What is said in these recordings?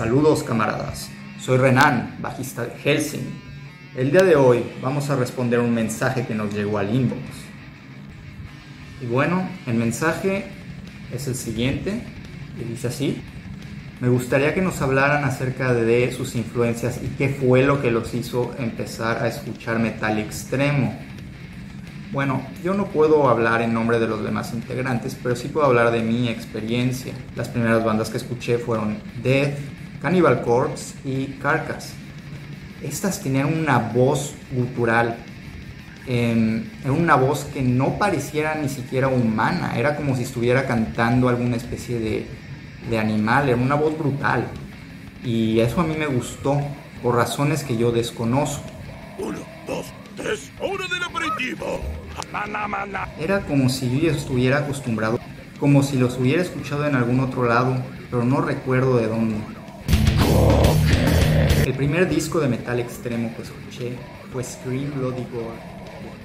Saludos camaradas, soy Renan, bajista de Hellsing. El día de hoy vamos a responder un mensaje que nos llegó al inbox. Y bueno, el mensaje es el siguiente, y dice así: me gustaría que nos hablaran acerca de sus influencias y qué fue lo que los hizo empezar a escuchar metal extremo. Bueno, yo no puedo hablar en nombre de los demás integrantes, pero sí puedo hablar de mi experiencia. Las primeras bandas que escuché fueron Death, Cannibal Corpse y Carcass. Estas tenían una voz gutural, era una voz que no pareciera ni siquiera humana, era como si estuviera cantando alguna especie de animal, era una voz brutal. Y eso a mí me gustó, por razones que yo desconozco. 1, 2, 3, ¡hora del aperitivo! Era como si yo ya estuviera acostumbrado, como si los hubiera escuchado en algún otro lado, pero no recuerdo de dónde. El primer disco de metal extremo que escuché fue Scream Bloody Gore.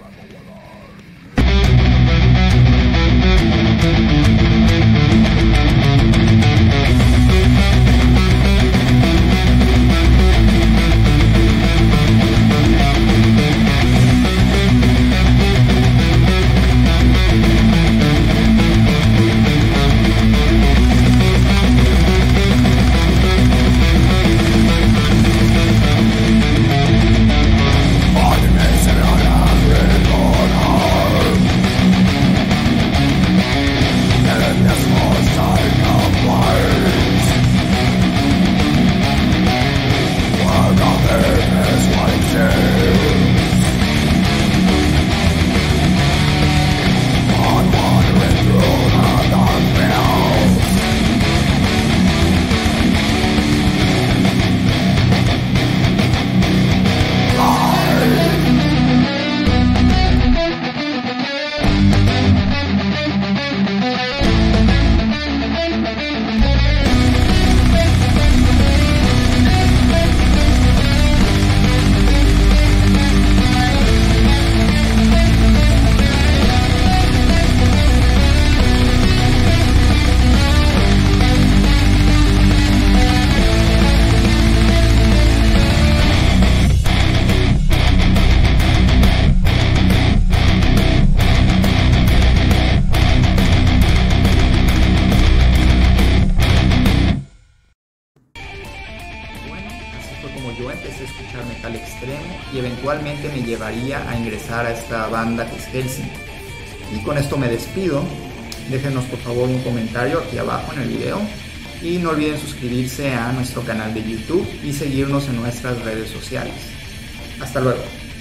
Como yo empecé a escuchar metal extremo y eventualmente me llevaría a ingresar a esta banda que es Hellsing. Y con esto me despido. Déjenos por favor un comentario aquí abajo en el video y no olviden suscribirse a nuestro canal de YouTube y seguirnos en nuestras redes sociales. Hasta luego.